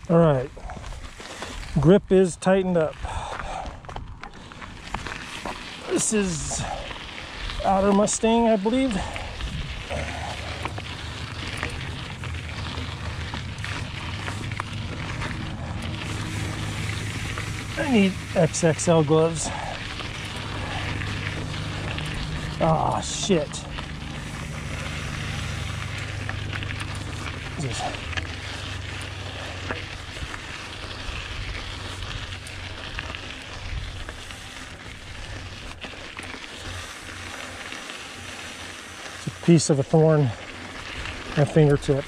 All right, grip is tightened up. This is Outer Mustang, I believe. I need XXL gloves. Ah, shit. Just it's a piece of a thorn at my fingertip.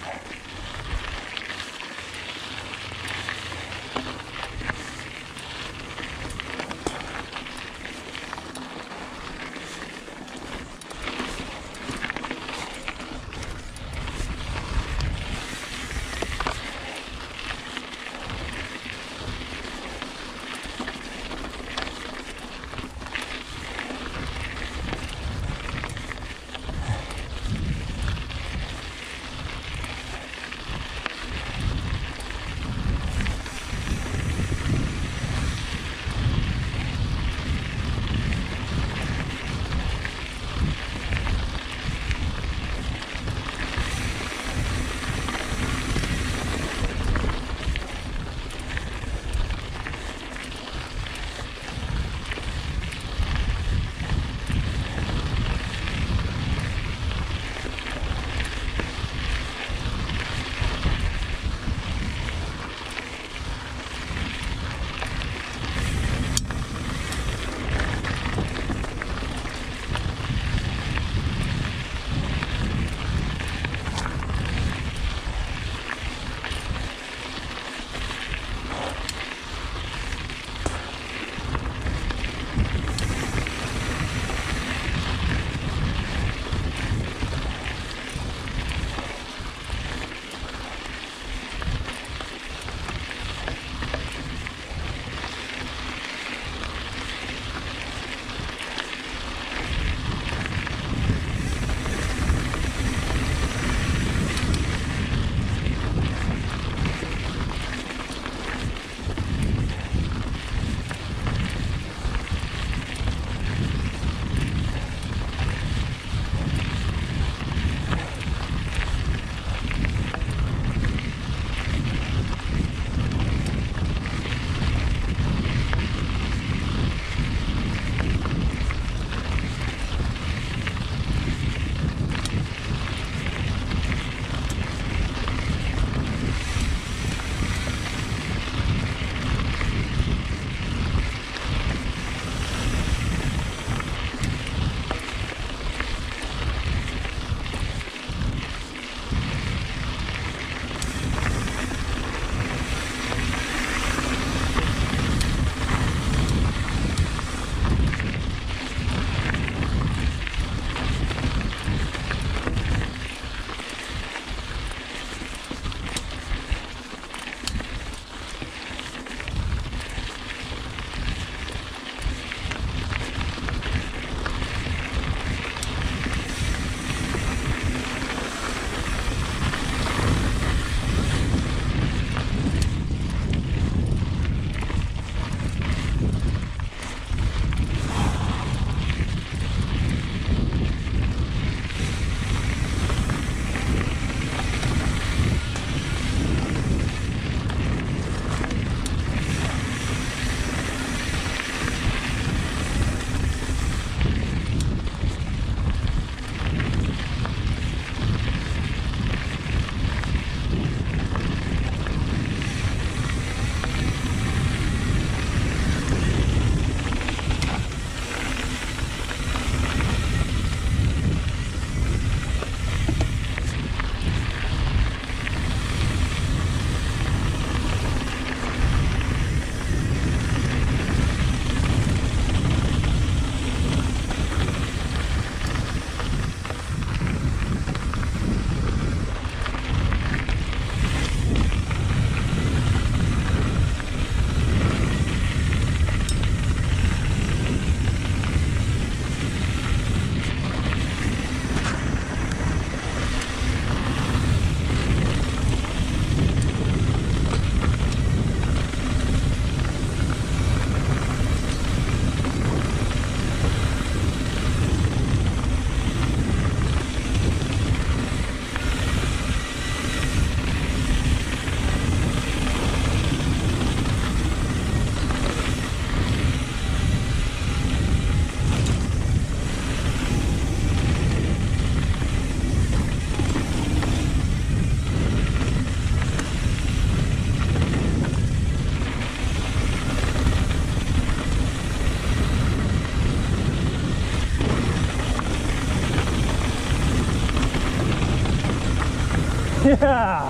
Yeah.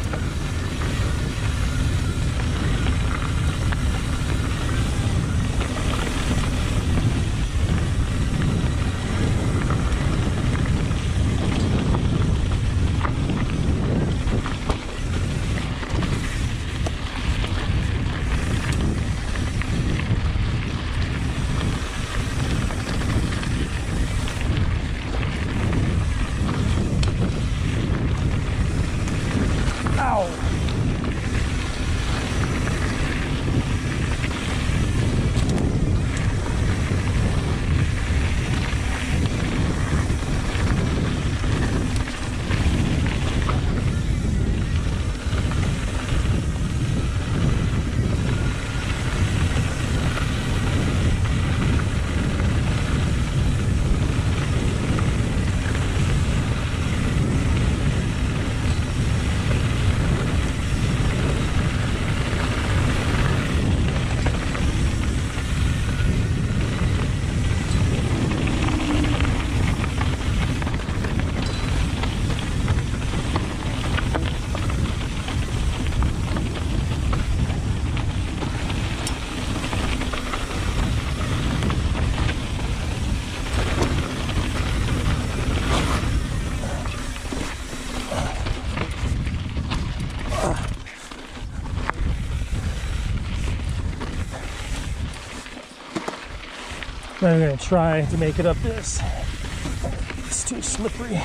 I'm going to try to make it up this. It's too slippery.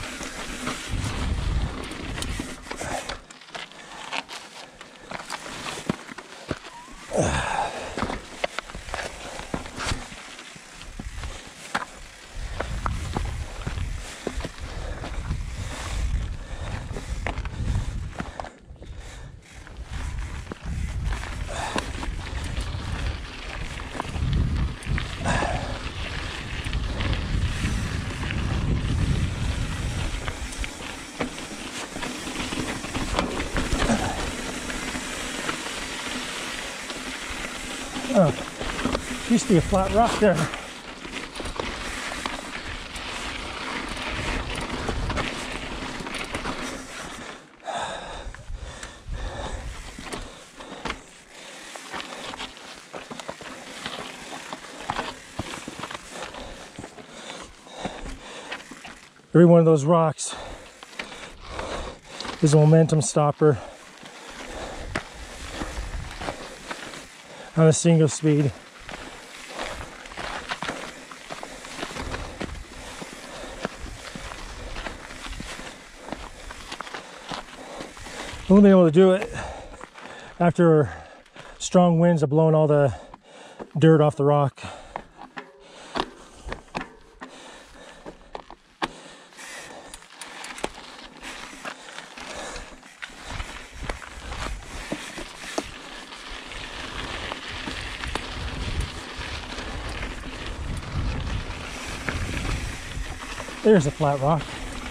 Oh, used to be a flat rock there. Every one of those rocks is a momentum stopper on a single speed. I've only been able to do it after strong winds have blown all the dirt off the rock. There's a flat rock.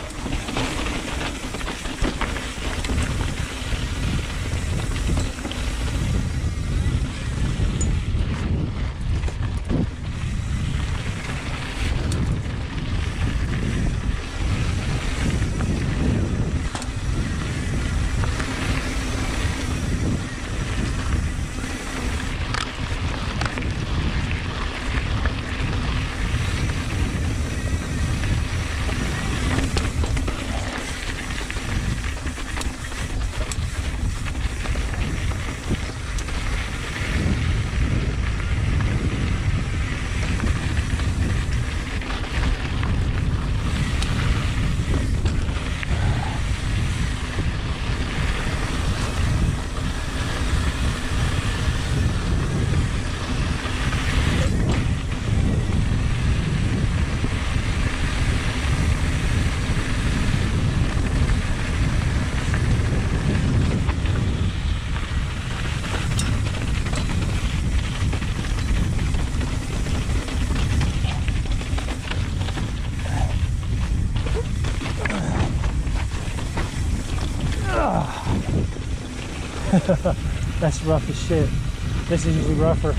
That's rough as shit. This is usually rougher.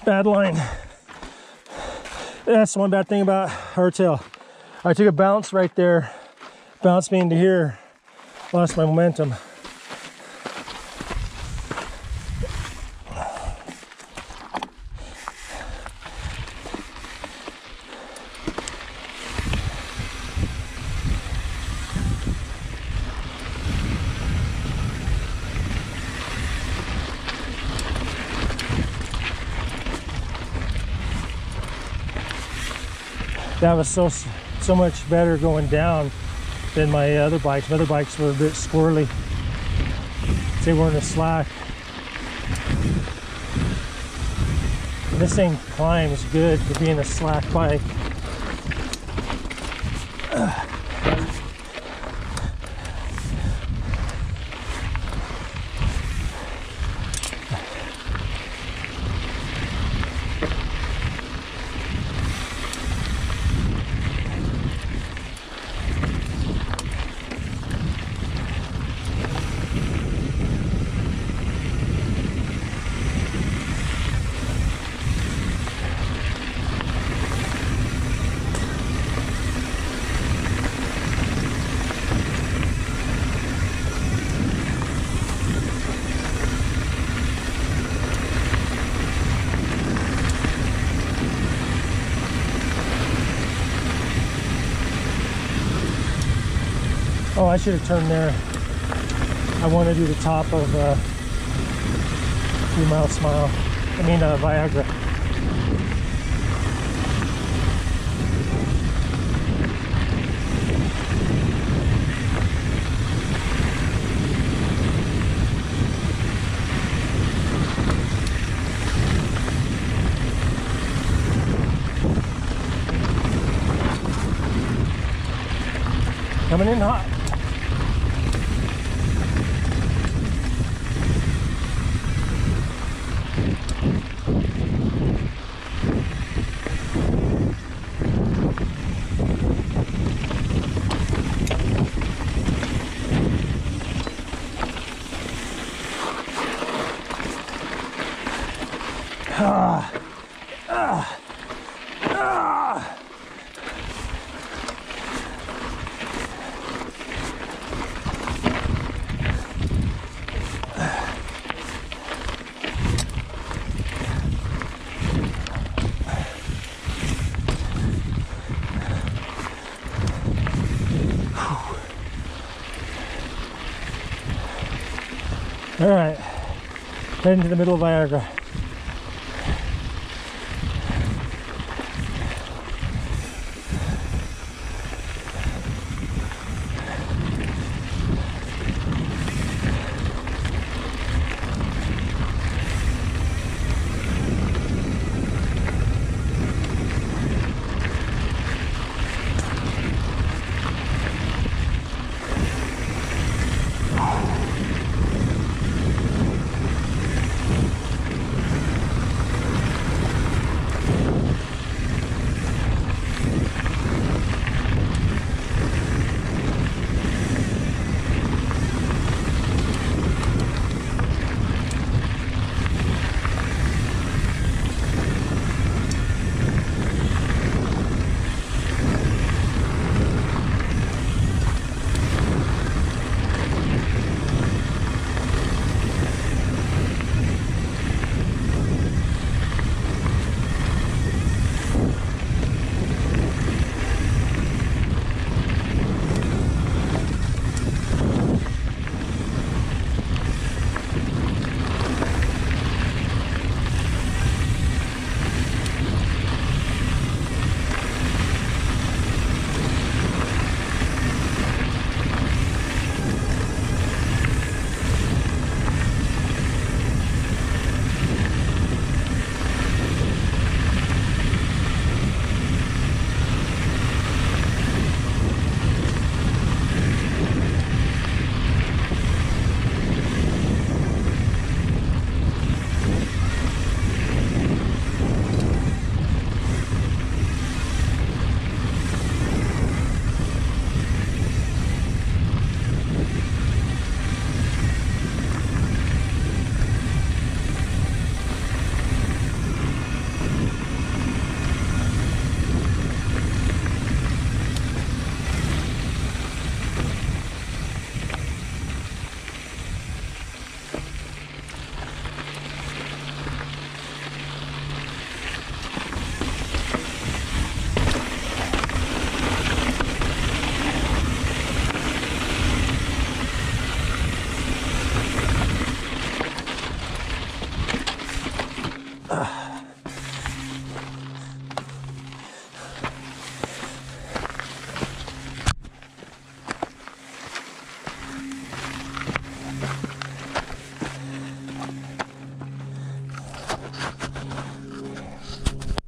bad line. That's one bad thing about hardtail. I took a bounce right there, bounced me into here, lost my momentum. That was so much better going down than my other bikes. My other bikes were a bit squirrely. They weren't as slack. And this thing climbs good for being a slack bike. Oh, I should have turned there. I want to do the top of 3 Mile Smile. I mean, Viagra. Coming in hot. All right, heading to the middle of Viagra.